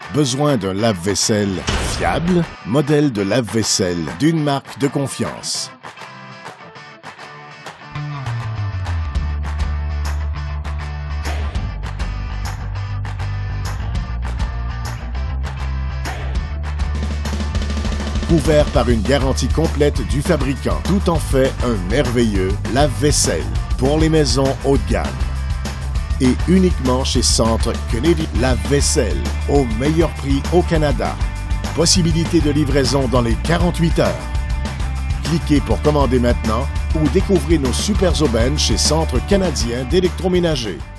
Besoin d'un lave-vaisselle fiable? Modèle de lave-vaisselle d'une marque de confiance. Couvert par une garantie complète du fabricant. Tout en fait un merveilleux lave-vaisselle pour les maisons haut de gamme. Et uniquement chez Centre Kennedy. Lave-vaisselle au meilleur prix au Canada. Possibilité de livraison dans les 48 heures. Cliquez pour commander maintenant ou découvrez nos super aubaines chez Centre canadien d'électroménager.